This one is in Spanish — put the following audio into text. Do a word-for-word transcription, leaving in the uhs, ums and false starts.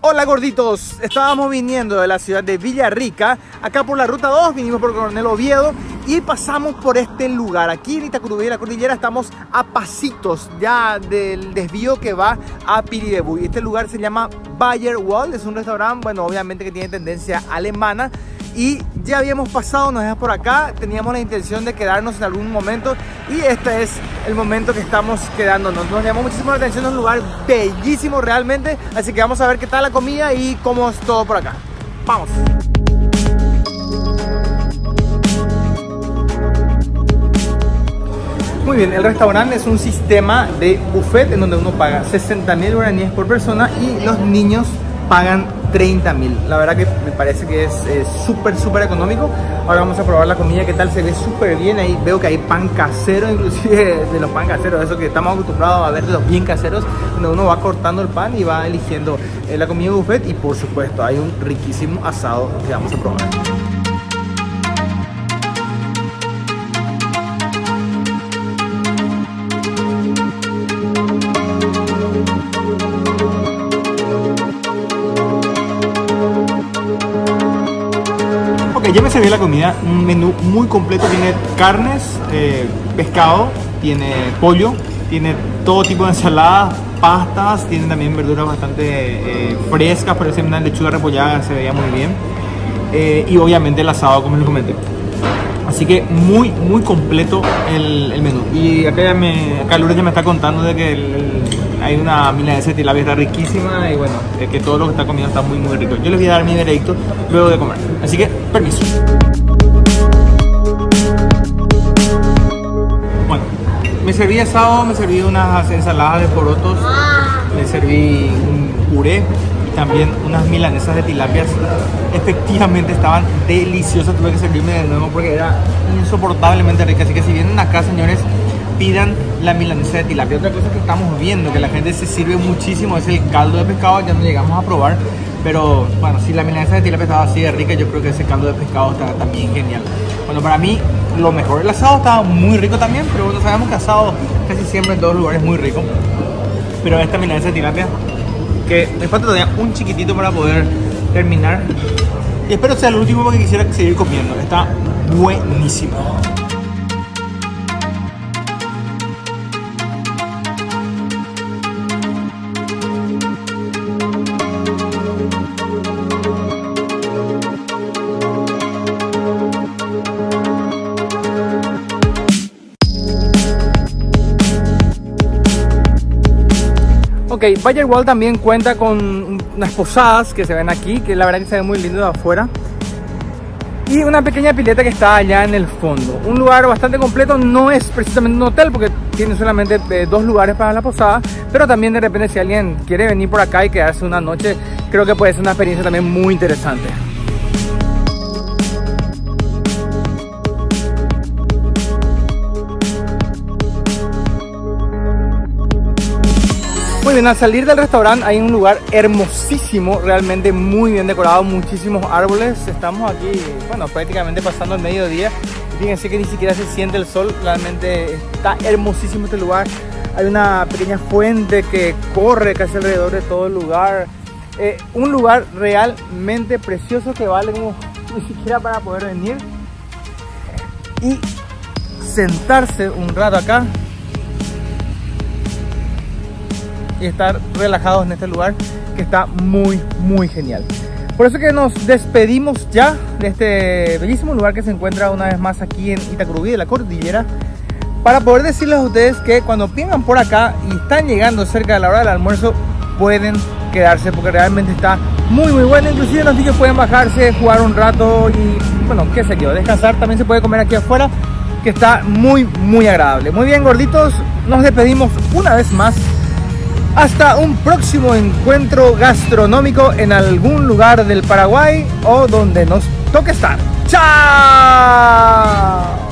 Hola gorditos, estábamos viniendo de la ciudad de Villarrica, acá por la ruta dos, vinimos por Coronel Oviedo y pasamos por este lugar. Aquí en Itacurubí de la Cordillera estamos a pasitos ya del desvío que va a Piribebuy. Este lugar se llama Bayer Wald, es un restaurante, bueno, obviamente que tiene tendencia alemana. Y ya habíamos pasado, nos dejas por acá, teníamos la intención de quedarnos en algún momento y este es el momento que estamos quedándonos. Nos llamó muchísimo la atención, es un lugar bellísimo realmente, así que vamos a ver qué tal la comida y cómo es todo por acá. ¡Vamos! Muy bien, el restaurante es un sistema de buffet en donde uno paga sesenta mil guaraníes por persona y los niños pagan treinta mil. La verdad que me parece que es súper, súper económico. Ahora vamos a probar la comida, qué tal, se ve súper bien. Ahí veo que hay pan casero, inclusive de los pan caseros, eso que estamos acostumbrados a ver de los bien caseros, donde uno va cortando el pan y va eligiendo eh, la comida buffet. Y por supuesto hay un riquísimo asado que vamos a probar. Ok, ya me serví la comida, un menú muy completo, tiene carnes, eh, pescado, tiene pollo, tiene todo tipo de ensaladas, pastas, tiene también verduras bastante eh, frescas, por ejemplo una lechuga repollada, se veía muy bien, eh, y obviamente el asado como les comenté. Así que muy, muy completo el, el menú. Y acá, ya me, acá Lourdes ya me está contando de que el, el, hay una milanesa de tilapia, está riquísima y bueno, de que todo lo que está comiendo está muy, muy rico. Yo les voy a dar mi veredicto luego de comer. Así que, permiso. Bueno, me serví asado, me serví unas ensaladas de porotos, me serví un puré. También unas milanesas de tilapias, efectivamente estaban deliciosas, tuve que servirme de nuevo porque era insoportablemente rica. Así que si vienen acá, señores, pidan la milanesa de tilapia. Otra cosa que estamos viendo, que la gente se sirve muchísimo, es el caldo de pescado. Ya no llegamos a probar, pero bueno, si la milanesa de tilapia estaba así de rica, yo creo que ese caldo de pescado está también genial. Bueno, para mí lo mejor, el asado estaba muy rico también, pero bueno, sabemos que asado casi siempre en todos lugares es muy rico, pero esta milanesa de tilapia, que me falta todavía un chiquitito para poder terminar y espero sea el último porque quisiera seguir comiendo. Está buenísimo. Ok, Bayer Wald también cuenta con unas posadas que se ven aquí, que la verdad que se ve muy lindo de afuera. Y una pequeña pileta que está allá en el fondo. Un lugar bastante completo, no es precisamente un hotel porque tiene solamente eh, dos lugares para la posada. Pero también de repente si alguien quiere venir por acá y quedarse una noche, creo que puede ser una experiencia también muy interesante. Muy bien, al salir del restaurante hay un lugar hermosísimo, realmente muy bien decorado, muchísimos árboles. Estamos aquí, bueno, prácticamente pasando el mediodía. Fíjense que ni siquiera se siente el sol, realmente está hermosísimo este lugar. Hay una pequeña fuente que corre casi alrededor de todo el lugar. Eh, un lugar realmente precioso que vale como ni siquiera para poder venir y sentarse un rato acá y estar relajados en este lugar que está muy, muy genial. Por eso que nos despedimos ya de este bellísimo lugar que se encuentra una vez más aquí en Itacurubí de la Cordillera, para poder decirles a ustedes que cuando vengan por acá y están llegando cerca de la hora del almuerzo, pueden quedarse porque realmente está muy, muy bueno. Inclusive los niños pueden bajarse, jugar un rato y, bueno, qué sé yo, descansar. También se puede comer aquí afuera, que está muy, muy agradable. Muy bien, gorditos, nos despedimos una vez más. Hasta un próximo encuentro gastronómico en algún lugar del Paraguay o donde nos toque estar. ¡Chao!